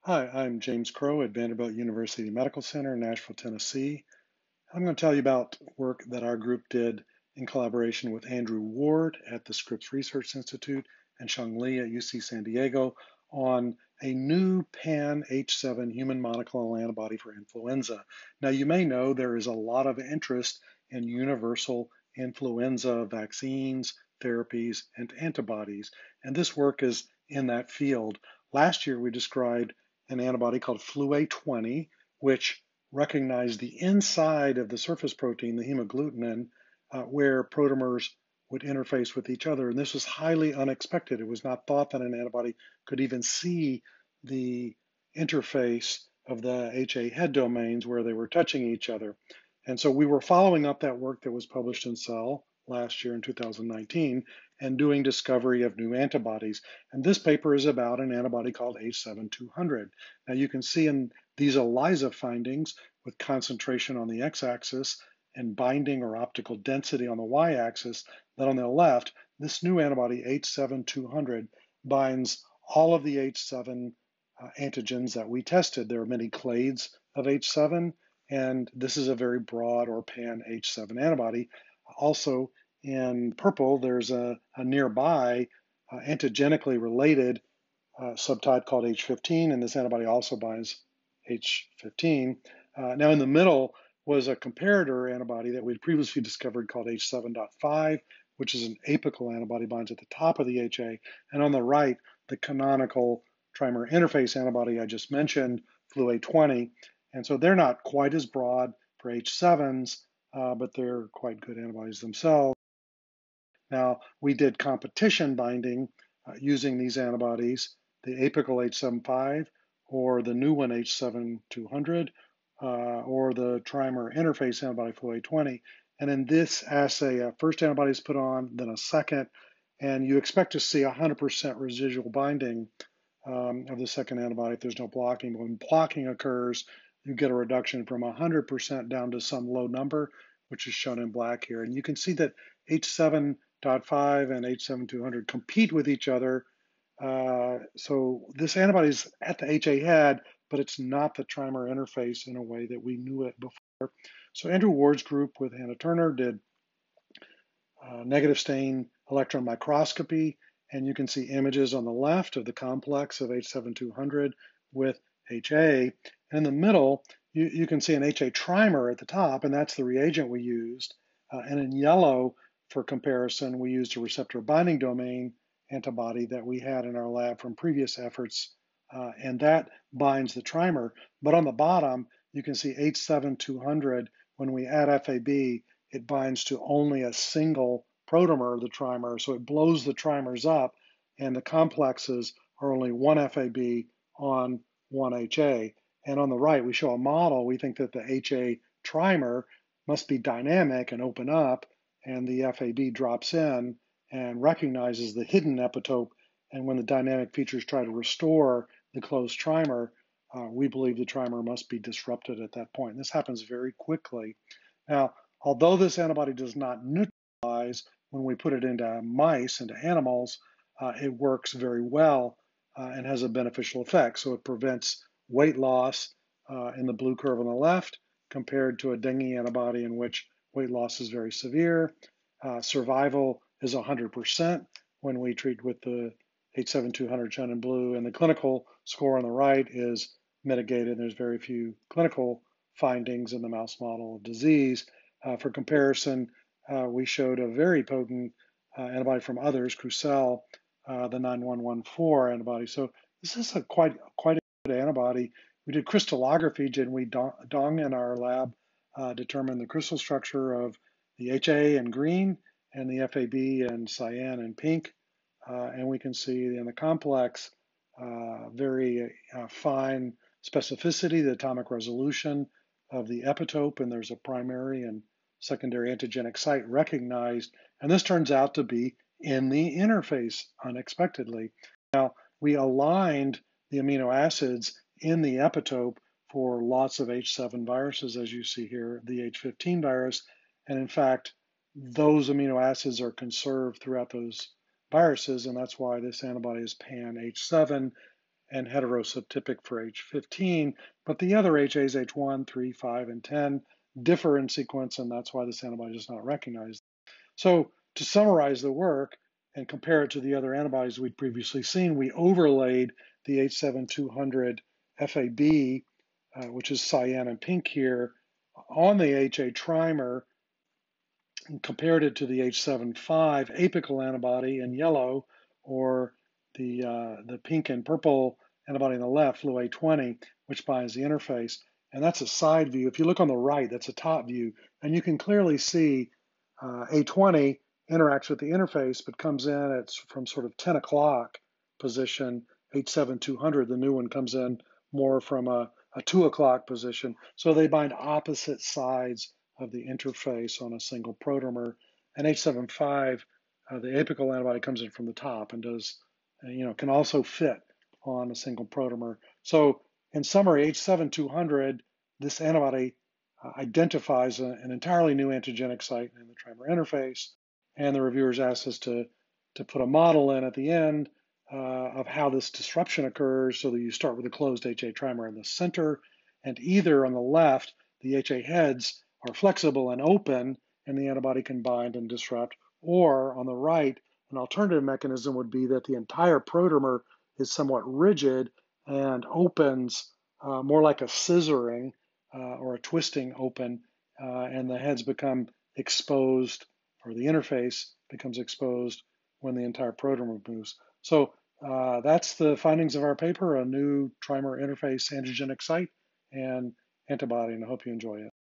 Hi, I'm James Crowe at Vanderbilt University Medical Center in Nashville, Tennessee. I'm going to tell you about work that our group did in collaboration with Andrew Ward at the Scripps Research Institute and Sheng Li at UC San Diego on a new pan H7 human monoclonal antibody for influenza. Now, you may know there is a lot of interest in universal influenza vaccines, therapies, and antibodies, and this work is in that field. Last year, we described an antibody called Flu-A20, which recognized the inside of the surface protein, the hemagglutinin, where protomers would interface with each other. And this was highly unexpected. It was not thought that an antibody could even see the interface of the HA head domains where they were touching each other. And so we were following up that work that was published in Cell last year in 2019 and doing discovery of new antibodies. And this paper is about an antibody called H7200. Now you can see in these ELISA findings with concentration on the x-axis and binding or optical density on the y-axis that on the left, this new antibody H7200 binds all of the H7 antigens that we tested. There are many clades of H7, and this is a very broad or pan H7 antibody. Also in purple, there's a nearby antigenically related subtype called H15, and this antibody also binds H15. Now in the middle was a comparator antibody that we'd previously discovered called H7.5, which is an apical antibody, binds at the top of the HA. And on the right, the canonical trimer interface antibody I just mentioned, Flu-A20. And so they're not quite as broad for H7s, but they're quite good antibodies themselves. Now, we did competition binding using these antibodies, the apical H75 or the new one H7200 or the trimer interface antibody Flu-A20. And in this assay, a first antibody is put on, then a second, and you expect to see 100% residual binding of the second antibody if there's no blocking. But when blocking occurs, you get a reduction from 100% down to some low number, which is shown in black here. And you can see that H7.5 and H7200 compete with each other. So this antibody is at the HA head, but it's not the trimer interface in a way that we knew it before. So Andrew Ward's group with Hannah Turner did negative stain electron microscopy, and you can see images on the left of the complex of H7200 with HA. And in the middle, you can see an HA trimer at the top, and that's the reagent we used. And in yellow, for comparison, we used a receptor binding domain antibody that we had in our lab from previous efforts, and that binds the trimer. But on the bottom, you can see H7200, when we add FAB, it binds to only a single protomer of the trimer, so it blows the trimers up, and the complexes are only one FAB on one HA. And on the right, we show a model. We think that the HA trimer must be dynamic and open up, and the FAB drops in and recognizes the hidden epitope. And when the dynamic features try to restore the closed trimer, we believe the trimer must be disrupted at that point. And this happens very quickly. Now, although this antibody does not neutralize when we put it into mice, into animals, it works very well and has a beneficial effect. So it prevents weight loss in the blue curve on the left compared to a dengue antibody in which weight loss is very severe. Survival is 100% when we treat with the H7200 shown in blue, and the clinical score on the right is mitigated. There's very few clinical findings in the mouse model of disease. For comparison, we showed a very potent antibody from others, Crowe, the 9114 antibody. So this is a quite a good antibody. We did crystallography. Jinhui Dong in our lab determined the crystal structure of the HA in green and the FAB in cyan and pink. And we can see in the complex very fine specificity, the atomic resolution of the epitope, and there's a primary and secondary antigenic site recognized. And this turns out to be in the interface unexpectedly. Now, we aligned the amino acids in the epitope for lots of H7 viruses, as you see here, the H15 virus. And in fact, those amino acids are conserved throughout those viruses, and that's why this antibody is pan H7. and heterosubtypic for H15, but the other HAs, H1, 3, 5, and 10, differ in sequence, and that's why this antibody is not recognized. So to summarize the work and compare it to the other antibodies we'd previously seen, we overlaid the H7200 FAB, which is cyan and pink here, on the HA trimer and compared it to the H75 apical antibody in yellow, or the pink and purple antibody on the left, flu A20, which binds the interface. And that's a side view. If you look on the right, that's a top view. And you can clearly see A20 interacts with the interface, but comes in at from sort of 10 o'clock position. H7200, the new one, comes in more from a 2 o'clock position. So they bind opposite sides of the interface on a single protomer. And H75, the apical antibody, comes in from the top and does, can also fit on a single protomer. So in summary, H7200, this antibody identifies an entirely new antigenic site in the trimer interface. And the reviewers asked us to put a model in at the end of how this disruption occurs, so that you start with a closed HA trimer in the center, and either on the left, the HA heads are flexible and open, and the antibody can bind and disrupt, or on the right, an alternative mechanism would be that the entire protomer is somewhat rigid and opens more like a scissoring or a twisting open, and the heads become exposed, or the interface becomes exposed when the entire protomer moves. So that's the findings of our paper, a new trimer interface antigenic site and antibody, and I hope you enjoy it.